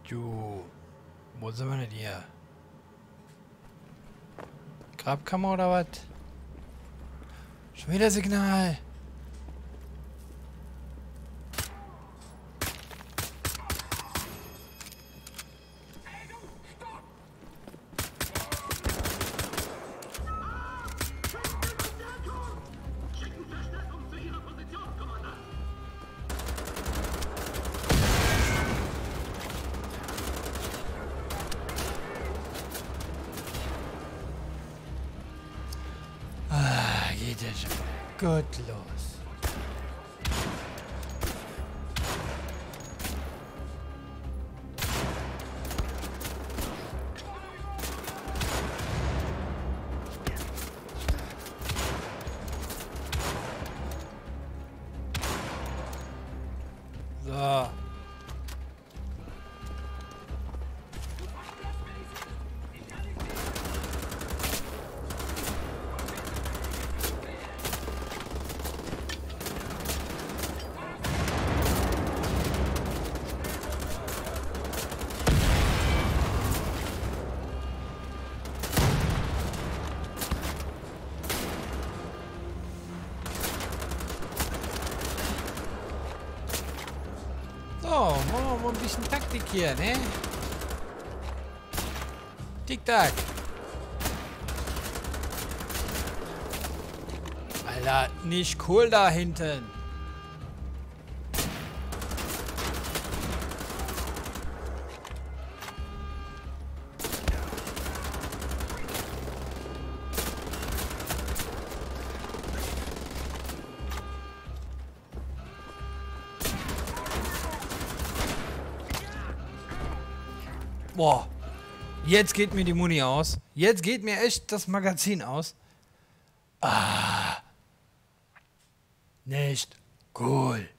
Jo. Wo sind wir denn hier? Grabkammer oder was? Schon wieder Signal. Geht ja schon gut los. So. So, machen wir mal ein bisschen Taktik hier, ne? Tick-Tack. Alter, nicht cool da hinten. Boah, jetzt geht mir die Muni aus. Jetzt geht mir echt das Magazin aus. Ah, nicht cool.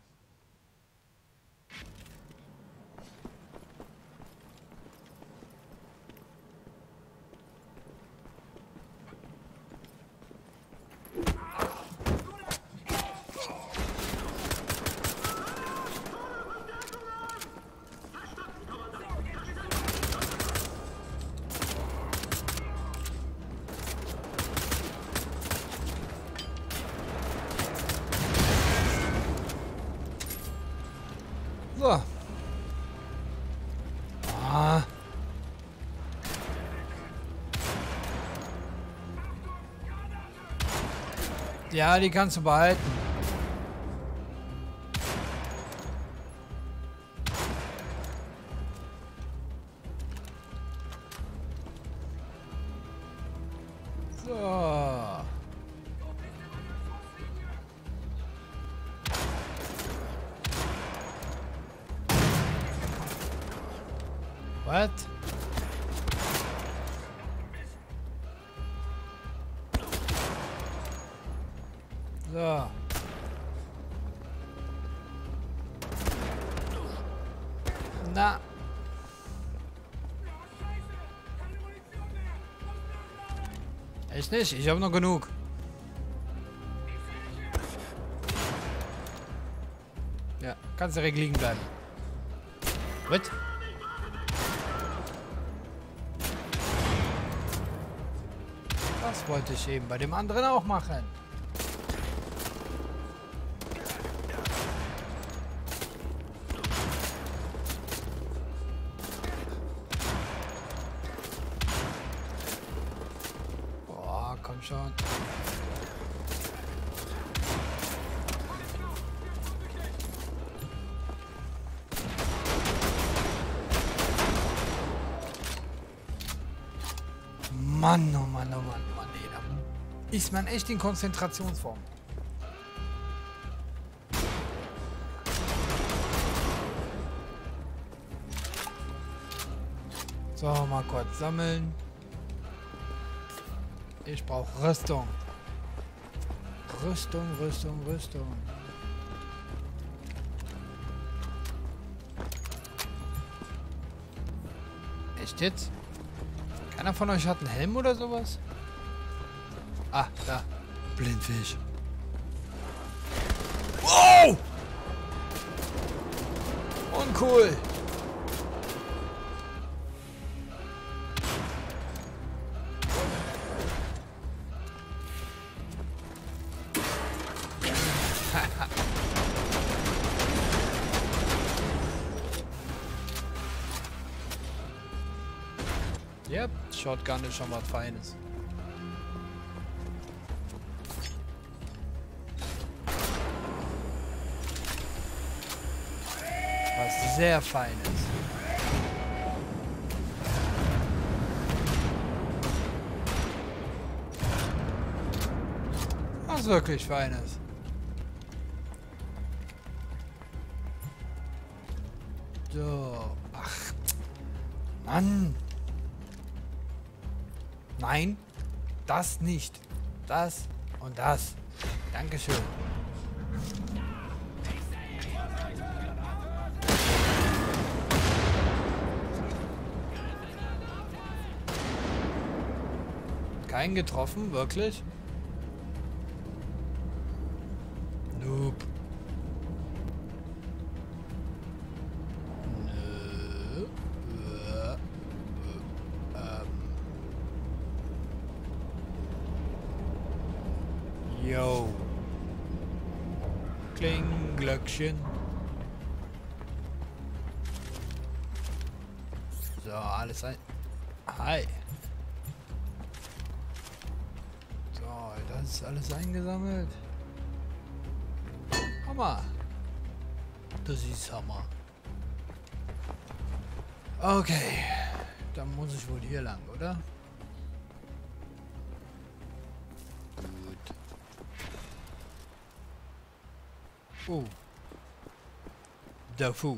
So. Ah. Ja, die kannst du behalten. So. What? So. Na. Echt nicht? Ich habe noch genug. Ja, kannst direkt liegen bleiben. What? Das wollte ich eben bei dem anderen auch machen. Boah, komm schon. Mann, oh Mann, oh Mann, Mann, ey, da ist man echt in Konzentrationsform. So, mal kurz sammeln. Ich brauche Rüstung. Rüstung, Rüstung, Rüstung. Echt jetzt? Keiner von euch hat einen Helm oder sowas? Ah, da. Blindfisch. Wow! Uncool. Yep, Shotgun ist schon was Feines. Was sehr Feines. Was wirklich Feines. So. Ach. Mann. Nein. Das nicht. Das und das. Dankeschön. Kein getroffen, wirklich? Noob. Nö. Yo. Kling, Glöckchen. So, alles ein... Hi. So, das ist alles eingesammelt. Hammer. Das ist Hammer. Okay. Dann muss ich wohl hier lang, oder? Gut. Oh. Dafu.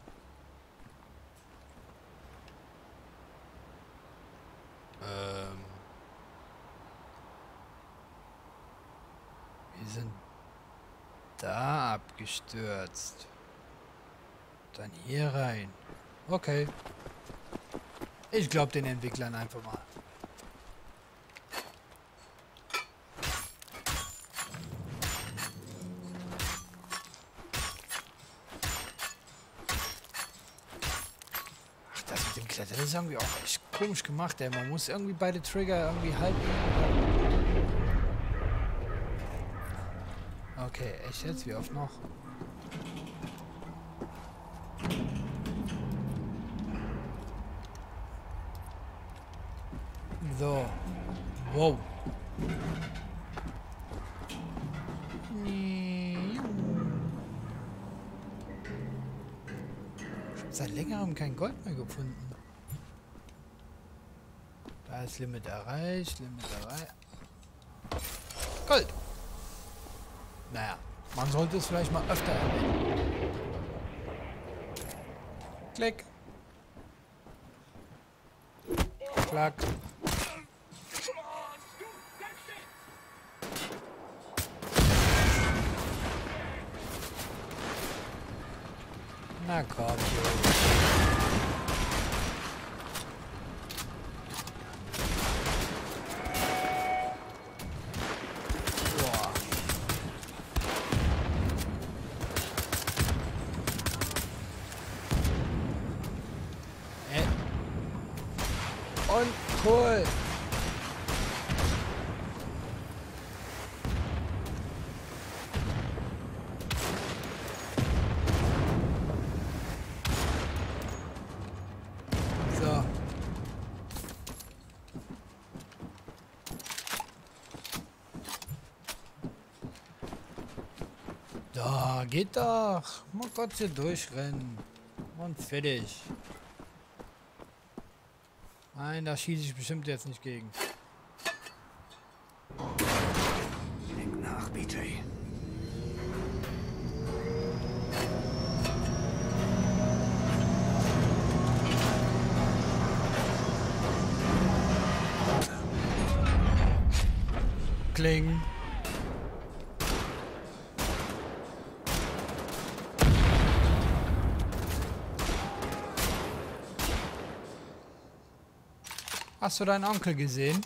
Wir sind da abgestürzt. Dann hier rein. Okay. Ich glaube den Entwicklern einfach mal. Ach, das mit dem Klettern ist irgendwie auch echt komisch gemacht, ey. Man muss irgendwie beide Trigger irgendwie halten. Okay, echt jetzt? Wie oft noch? So. Wow. Ich habe seit längerem kein Gold mehr gefunden. Da ist Limit erreicht, Limit erreicht. Gold! Naja, man sollte es vielleicht mal öfter erwähnen. Klick. Klack. Na komm, boah. Und cool. So. Da, geht doch. Mal kurz hier durchrennen. Und fertig. Nein, da schieße ich bestimmt jetzt nicht gegen. Denk nach, BJ. Kling. Hast du deinen Onkel gesehen?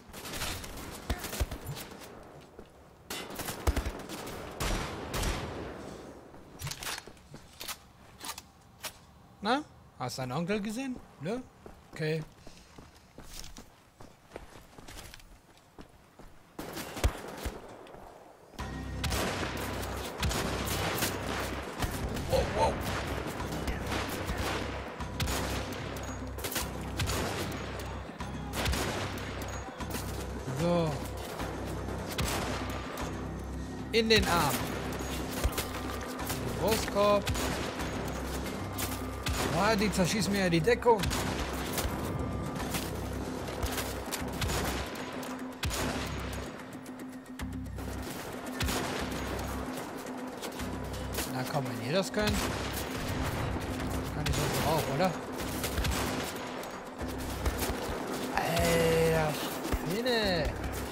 Na? Hast du deinen Onkel gesehen? Ne? Okay. Wow, wow. So. In den Arm. Brustkorb. Ah, die zerschießen mir ja die Deckung. Na komm, wenn ihr das könnt, kann ich das auch, oder? Alter, Schwede.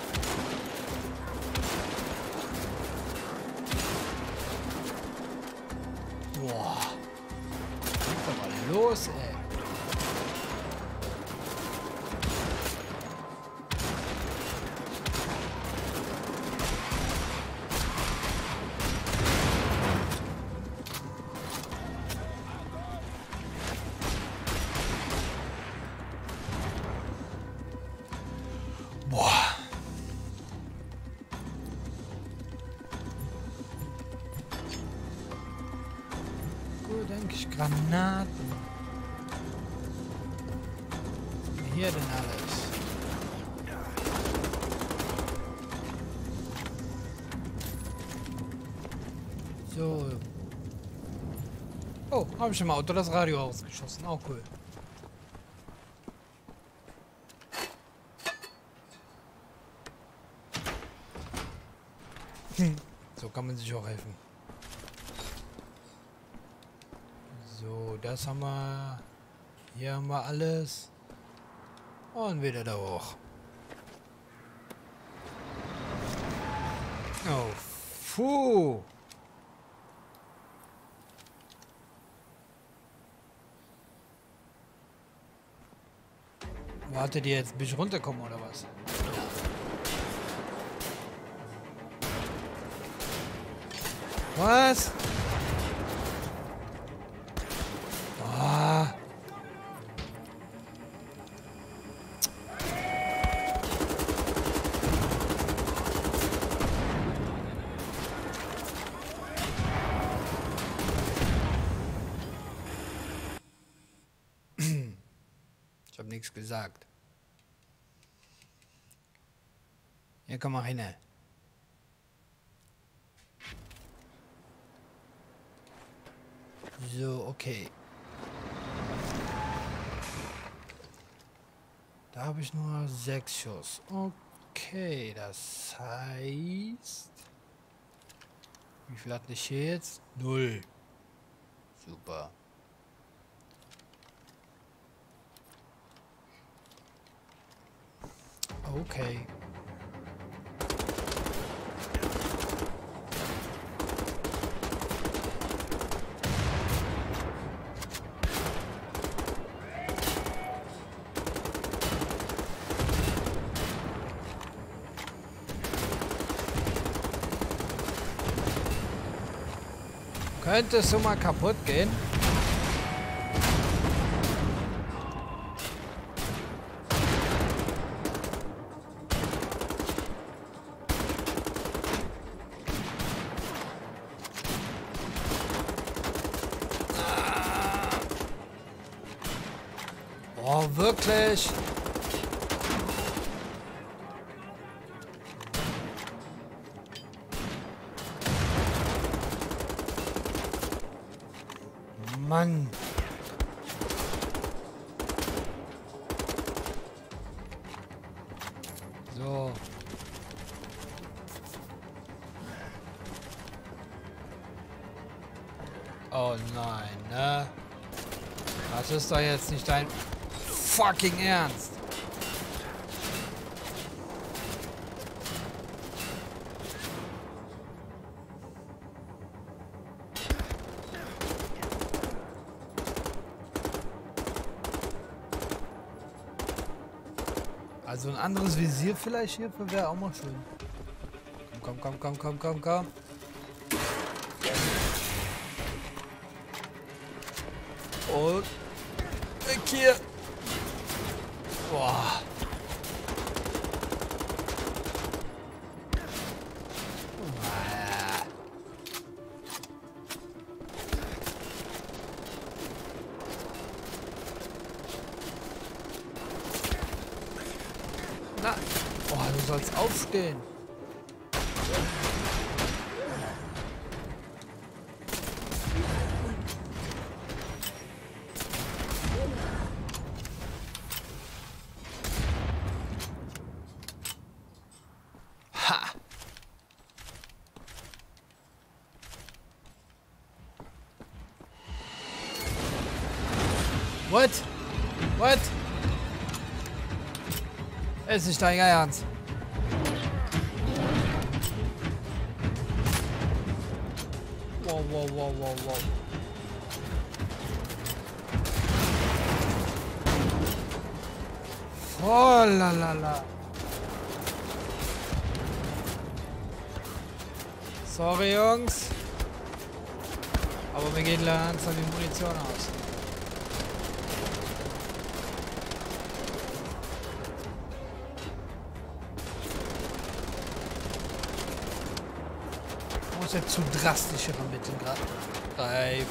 Boah. Was ist doch mal los, ey? Boah. Gut, denke ich, Granaten. Was ist hier denn alles? So. Oh, habe ich im Auto das Radio ausgeschossen. Auch cool. So kann man sich auch helfen. So, das haben wir. Hier haben wir alles. Und wieder da hoch. Oh, puh. Wartet ihr jetzt, bis ich runterkomme oder was? Was? Ah. Ich habe nichts gesagt. Hier komm mal hin. So, okay. Da habe ich nur 6 Schuss. Okay, das heißt... Wie viel hatte ich hier jetzt? 0. Super. Okay. Könnte es so mal kaputt gehen? Oh, wirklich? Mann. So. Oh nein, ne? Das ist doch jetzt nicht dein fucking Ernst. Also ein anderes Visier vielleicht hierfür wäre auch mal schön. Komm, komm, komm, komm, komm, komm. Und weg hier. Boah. Na, Oh, du sollst aufstehen. Ha! What? What? Es ist nicht dein Ernst. Wow, wow, wow, wow, wow. Oh la la la. Sorry, Jungs. Aber mir geht langsam die Munition aus. Ich muss jetzt zu drastischeren Mitteln greifen.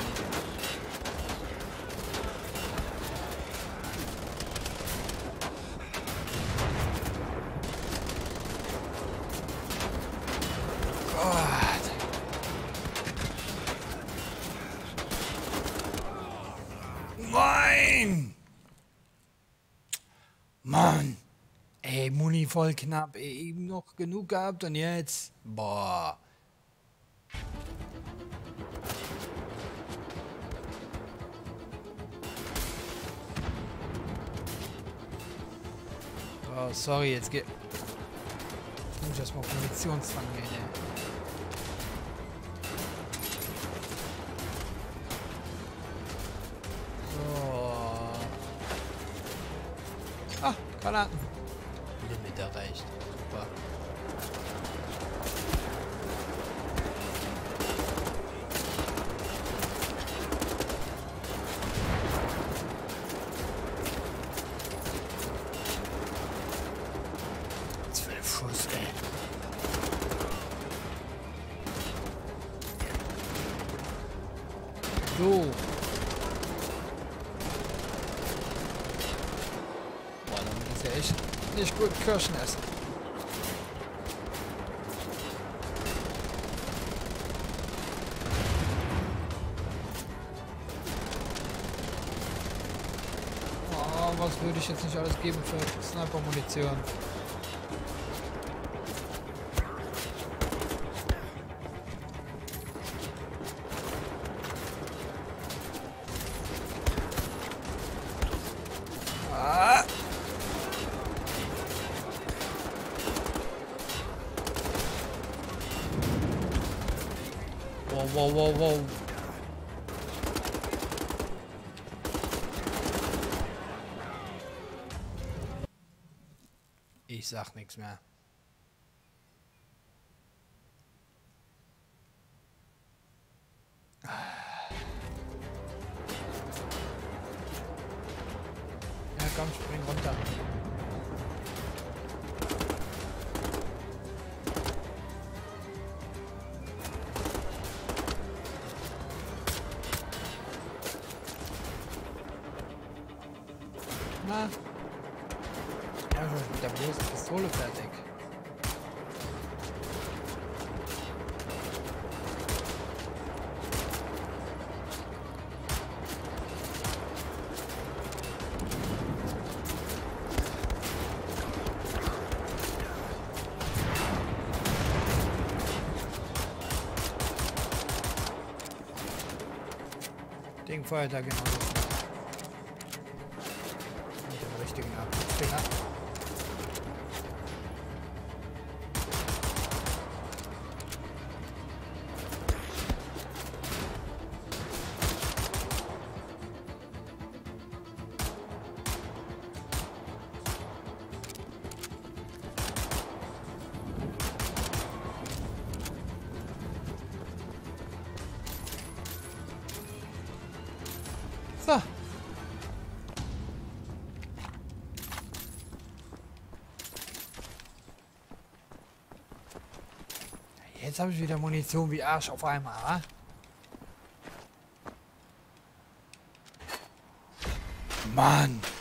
Nein! Mann! Ey, Muni voll knapp. Ey, eben noch genug gehabt und jetzt? Boah. Oh, sorry, jetzt geht. Jetzt muss ich erstmal auf Munitionsfang gehen, ey. Ah, Granaten. Limit erreicht. Super. Schuss, ey. So. Echt nicht gut Kirschen essen. Oh, was würde ich jetzt nicht alles geben für Sniper-Munition? Ah! Wow, wow, wow, wow. Ich sag nichts mehr. Ja, komm, spring runter. Na? Ja, schon mit der bloßen Pistole fertig. Ding feuert da genau. Mit dem richtigen Finger. So. Jetzt habe ich wieder Munition wie Arsch auf einmal, wa? Mann!